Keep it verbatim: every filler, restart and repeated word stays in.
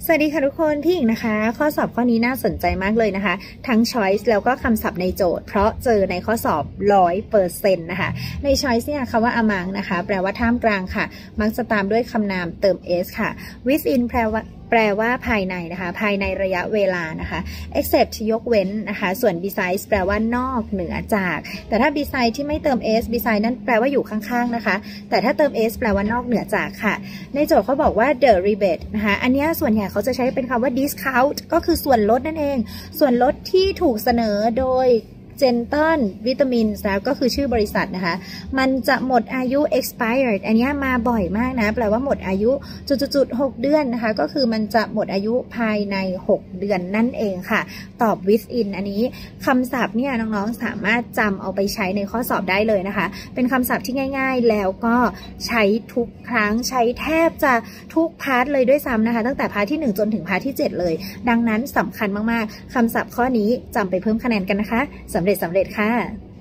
สวัสดีค่ะทุกคนพี่หญิงนะคะข้อสอบข้อนี้น่าสนใจมากเลยนะคะทั้ง choice แล้วก็คำศัพท์ในโจทย์เพราะเจอในข้อสอบ ร้อยเปอร์เซ็นต์ นะคะใน choice เนี่ยคำว่า among นะคะแปลว่าท่ามกลางค่ะมักจะตามด้วยคำนามเติม s ค่ะ within แปลว่าแปลว่าภายในนะคะภายในระยะเวลานะคะ except ยกเว้นนะคะส่วน besides แปลว่านอกเหนือจากแต่ถ้า beside ที่ไม่เติม s beside นั่นแปลว่าอยู่ข้างๆนะคะแต่ถ้าเติม s แปลว่านอกเหนือจากค่ะในโจทย์เขาบอกว่า the rebate นะคะอันนี้ส่วนใหญ่เขาจะใช้เป็นคำว่า discount ก็คือส่วนลดนั่นเองส่วนลดที่ถูกเสนอโดยเจนตันวิตามินแล้วก็คือชื่อบริษัทนะคะมันจะหมดอายุ expired อันนี้มาบ่อยมากนะแปลว่าหมดอายุจุดๆหกเดือนนะคะก็คือมันจะหมดอายุภายในหกเดือนนั่นเองค่ะตอบ within อันนี้คำศัพท์เนี่ยน้องๆสามารถจำเอาไปใช้ในข้อสอบได้เลยนะคะเป็นคำศัพท์ที่ง่ายๆแล้วก็ใช้ทุกครั้งใช้แทบจะทุกพาร์ทเลยด้วยซ้ำนะคะตั้งแต่พาร์ทที่หนึ่งจนถึงพาร์ทที่เจ็ดเลยดังนั้นสำคัญมากๆคำศัพท์ข้อนี้จำไปเพิ่มคะแนนกันนะคะสำเร็จสำเร็จค่ะ